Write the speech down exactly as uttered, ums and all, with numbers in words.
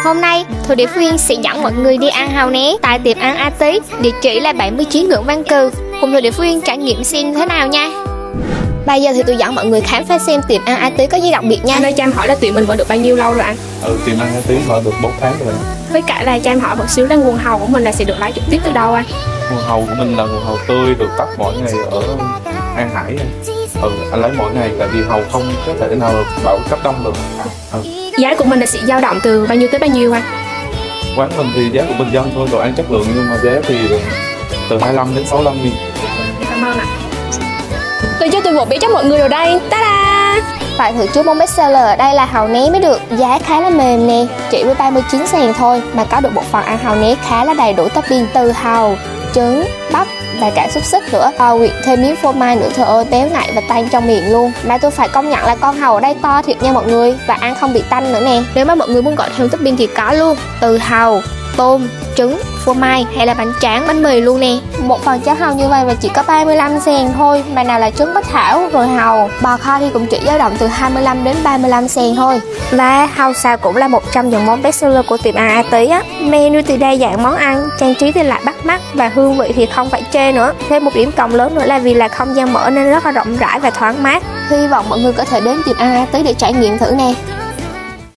Hôm nay Thu Điệp Khuyên sẽ dẫn mọi người đi ăn hàu né tại tiệm ăn A Tí, địa chỉ là bảy mươi chín Nguyễn Văn Cừ. Cùng Thu Điệp Khuyên trải nghiệm xem thế nào nha. Bây giờ thì tôi dẫn mọi người khám phá xem tiệm ăn A Tí có gì đặc biệt nha. Anh ơi, cho em hỏi là tiệm mình mở được bao nhiêu lâu rồi anh? Ừ, tiệm ăn A Tí mở được bốn tháng rồi. Với cả là cho em hỏi một xíu là nguồn hàu của mình là sẽ được lấy trực tiếp từ đâu anh? Nguồn hàu của mình là nguồn hàu tươi, được tách mỗi ngày ở An Hải. Ừ, anh lấy mỗi ngày, tại vì hàu không có thể nào bảo cấp đông được. Ừ. Giá của mình là sẽ dao động từ bao nhiêu tới bao nhiêu anh? Quán mình thì giá của bình dân thôi, đồ ăn chất lượng, nhưng mà giá thì từ hai mươi lăm đến sáu mươi lăm nghìn. Cảm ơn ạ. Tôi cho tôi một bé cho mọi người rồi đây. Ta-da! Phải thử trước món best seller ở đây là hàu né mới được. Giá khá là mềm nè, chỉ với ba mươi chín sàn thôi mà có được một phần ăn hàu né khá là đầy đủ topping từ hàu, trứng, bắp và cả xúc xích nữa. À, quyện thêm miếng phô mai nữa, trời ơi béo ngậy và tanh trong miệng luôn. Mà tôi phải công nhận là con hàu ở đây to thiệt nha mọi người, và ăn không bị tanh nữa nè. Nếu mà mọi người muốn gọi thêm topping thì có luôn, từ hàu, tôm, trứng, phô mai hay là bánh tráng, bánh mì luôn nè. Một phần cháo hàu như vậy mà chỉ có ba mươi lăm sàn thôi, mà nào là trứng bách thảo rồi hàu. Bò kho thì cũng chỉ dao động từ hai mươi lăm đến ba mươi lăm sàn thôi. Và hàu xào cũng là một trong những món best seller của tiệm ăn A Tí á. Menu thì đa dạng món ăn, trang trí thì lại bắt mắt và hương vị thì không phải chê nữa. Thêm một điểm cộng lớn nữa là vì là không gian mở nên rất là rộng rãi và thoáng mát. Hy vọng mọi người có thể đến tiệm ăn A Tí để trải nghiệm thử nè.